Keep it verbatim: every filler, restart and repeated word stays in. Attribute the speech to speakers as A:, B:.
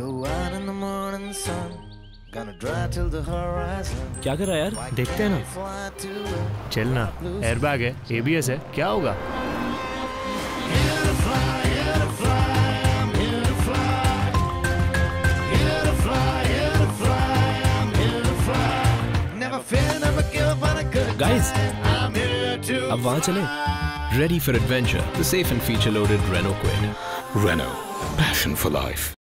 A: Go out in the morning sun, gonna drive till the horizon.
B: क्या कर रहा है यार? देखते हैं ना.
C: चलना. एयरबैग है, A B S है, क्या होगा?
B: Guys, अब वहाँ चले.
D: Ready for adventure, the safe and feature-loaded Renault Quid.
E: Renault, passion for life.